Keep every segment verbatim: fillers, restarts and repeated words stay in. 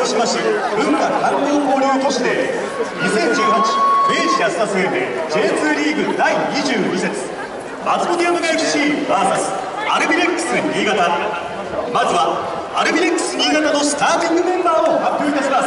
広島市文化観光交流都市でにせんじゅうはち明治安田生命 ジェイツー リーグだいにじゅうに節松本山雅 エフシー ブイエス アルビレックス新潟。まずはアルビレックス新潟のスターティングメンバーを発表いたします。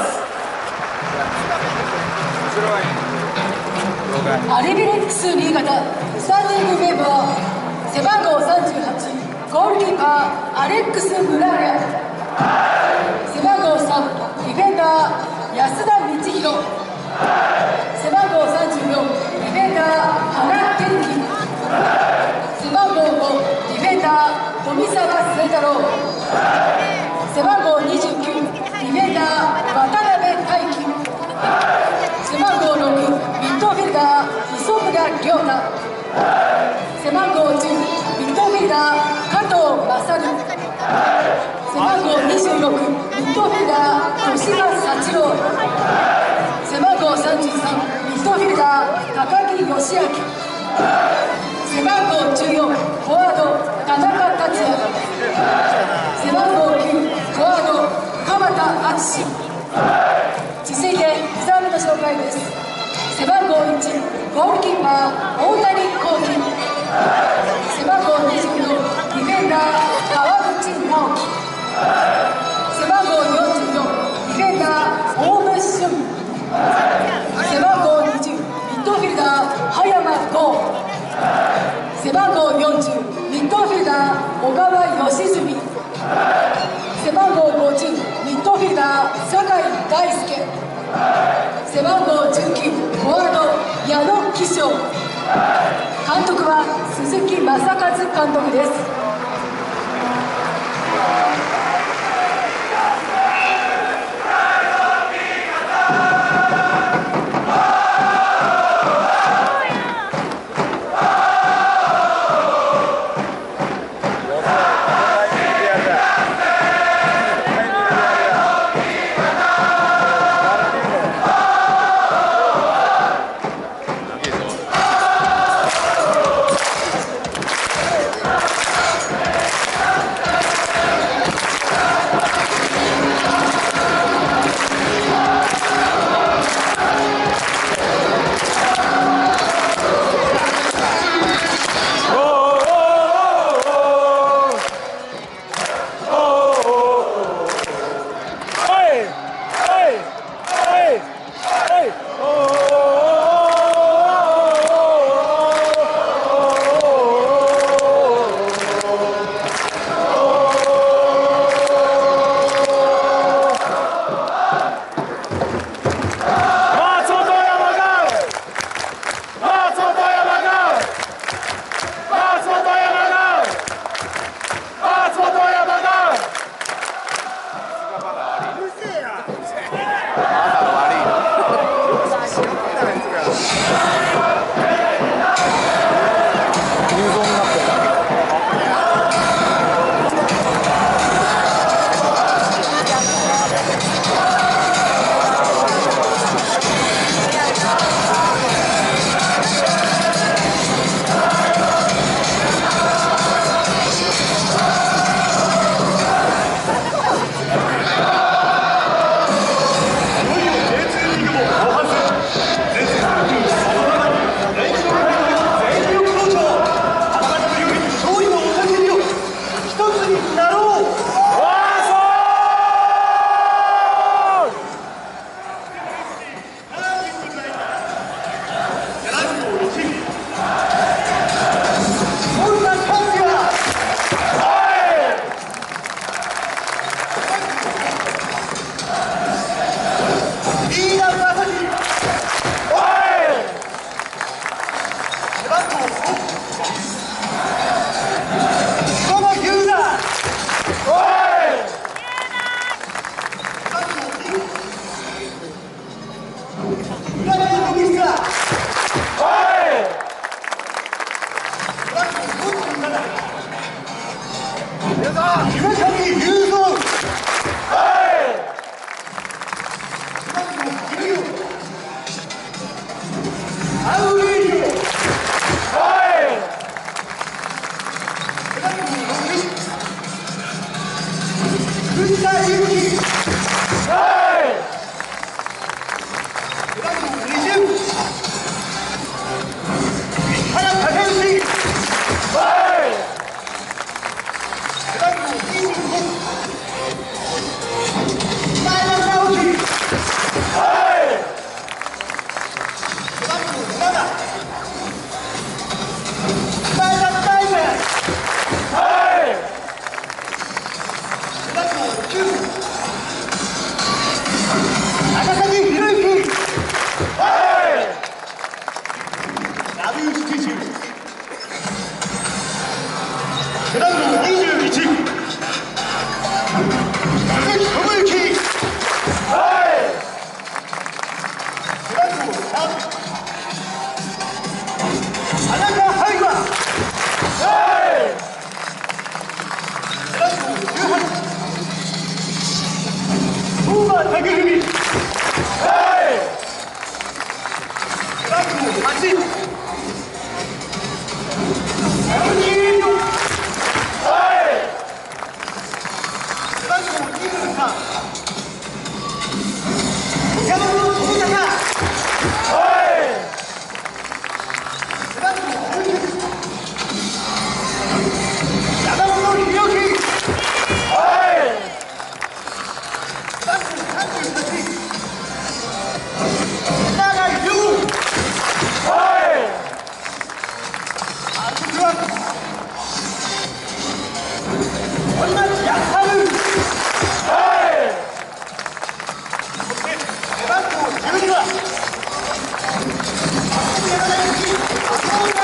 アルビレックス新潟スターティングメンバー、背番号さんじゅうはちゴールキーパーアレックス・ムラーヤ、背番号さんディフェンダー安田道弘、背番号さんじゅうよんディフェンダー原健二、背番号ごディフェンダー富澤清太郎、背番号にじゅうきゅうディフェンダー渡辺大輝、背番号ろくミッドフィルダー磯村亮太、背番号じゅうミッドフィルダー加藤勝、背番号にじゅうろくミッドフィルダー小島幸郎、背番号さんじゅうさんミッドフィルダー高木義明、背番号じゅうよんフォワード田中達也、背番号きゅうフォワード鎌田敦。続いてリザーブの紹介です。背番号いちゴールキーパー大谷幸喜、背番号にじゅうよんディフェンダー川口直樹、背番号よんじゅうよんディフェンダー大部俊、背番号にじゅうミッドフィルダー葉山剛、背番号よんじゅうミッドフィルダー小川義純、背番号ごじゅうミッドフィルダー酒井大輔、背番号じゅうきゅうフォワード矢野貴章、監督は鈴木正和監督です。 藤田祐希長崎博之ダブルステージ背番号にじゅういち鈴木智之背番号さん田中海馬背番号じゅうはち相馬拓文背番号はち山口栄養背番号にじゅうさん岡本智隆背番号じゅうきゅう山本博之背番号さんじゅうはち永井亮アントワン森町康晴そして背番号じゅうには山田裕貴浅岡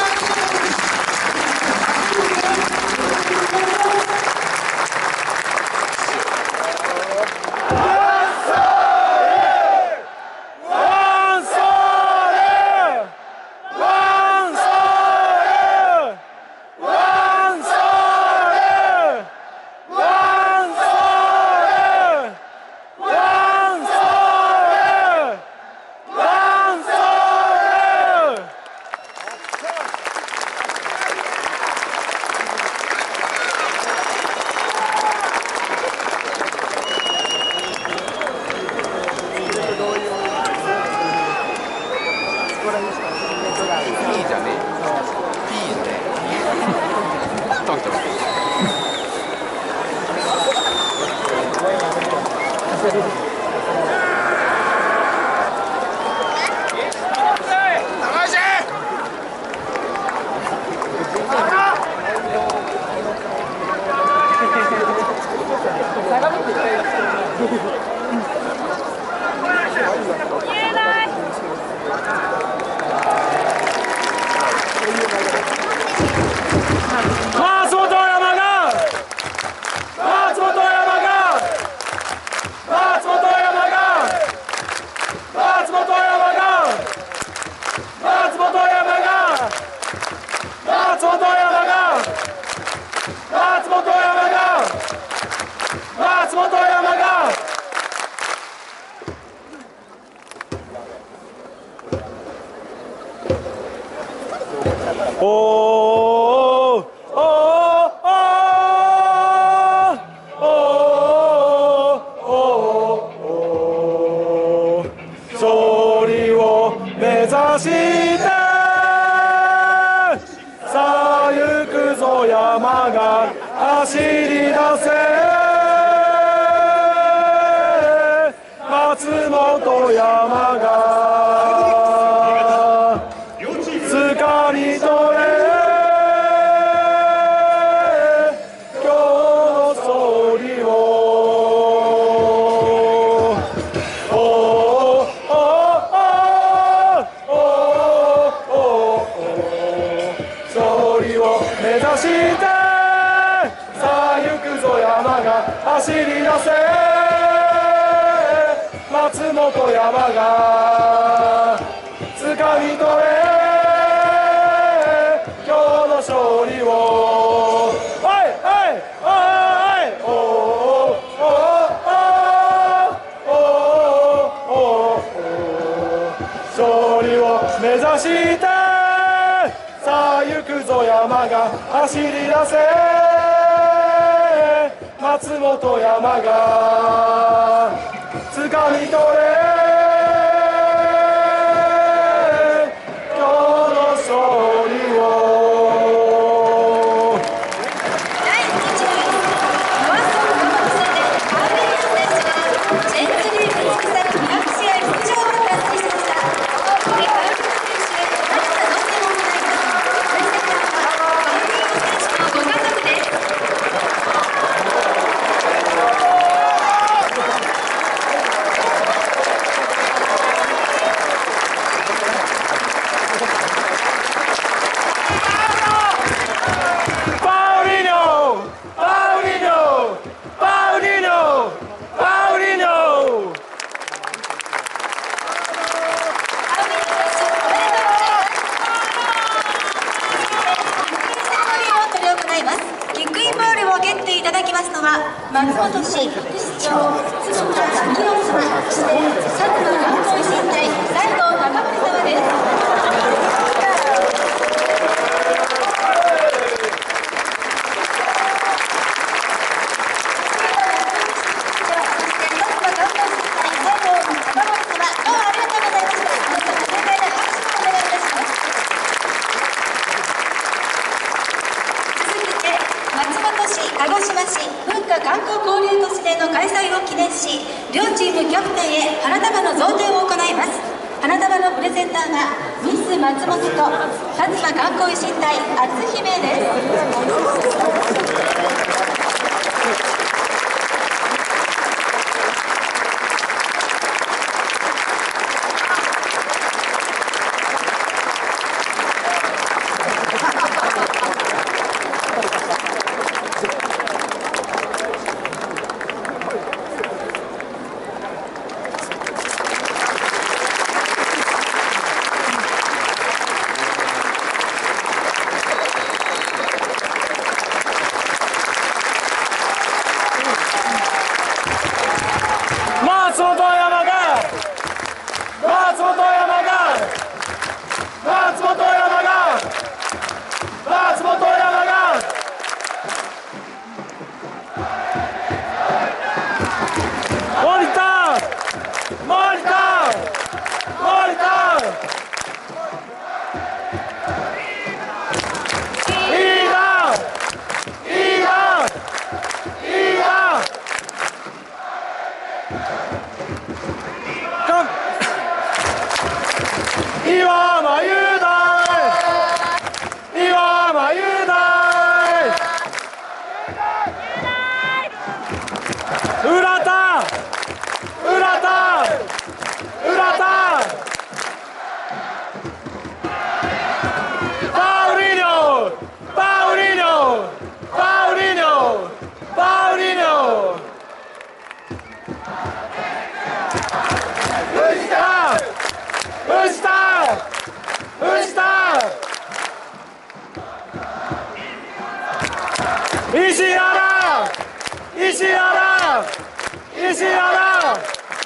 ご家族です。 トは松本市副市長坪田昭夫様、そして薩摩観光維新隊西郷隆盛様です。鹿児島市文化観光交流都市での開催を記念し、両チームキャプテンへ花束の贈呈を行います。花束のプレゼンターがミス松本と薩摩観光維新隊篤姫です。 松本山が松本山が松本山が松本山が森田森田森田いいないいないいな岩間雄大岩間雄大浦田浦田浦田パウリーニョパウリーニョパウリーニョパウリーニョ藤田藤田藤田石原石原石原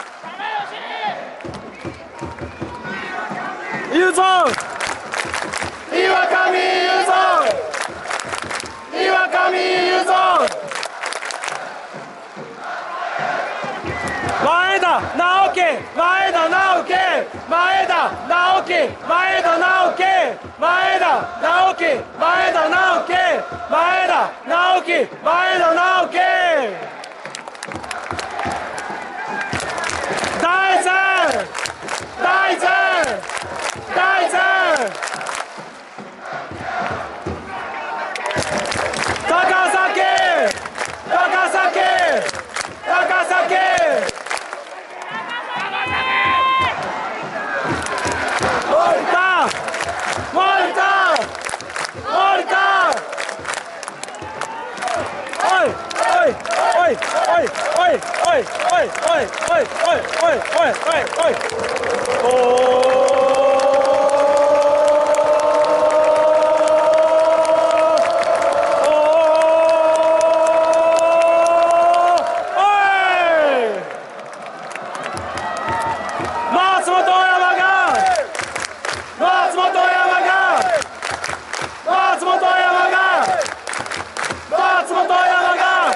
雄三岩上雄三岩上雄三前田直樹前田直樹前田直樹前田直樹前田直樹前田直樹前田直樹前田直樹大山大山大山高崎高崎高崎森田森田森田おいおいおいおいおいおいおいおいおいおいおいおいおいおい松本山が松本山が松本山が松本山が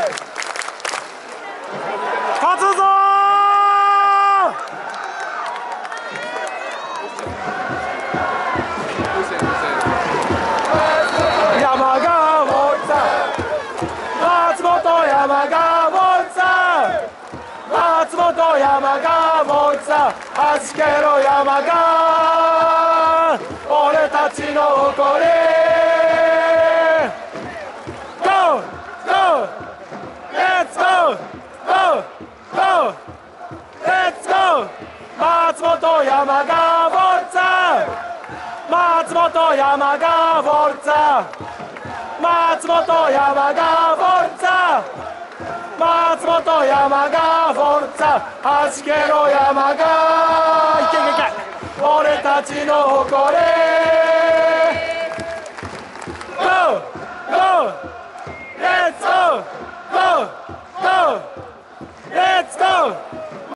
勝つぞ山が森田松本山が森田松本山が森田はじけろ山が俺たちの誇り Go! Go! Let's go! Go! Go! Let's go! 松本山が森田松本山が森田松本山が森田松本山がフォルツァはじけろ山がいけいけいけ俺たちの誇り Go! Go! Let's go! Go! Go! Go! Let's go!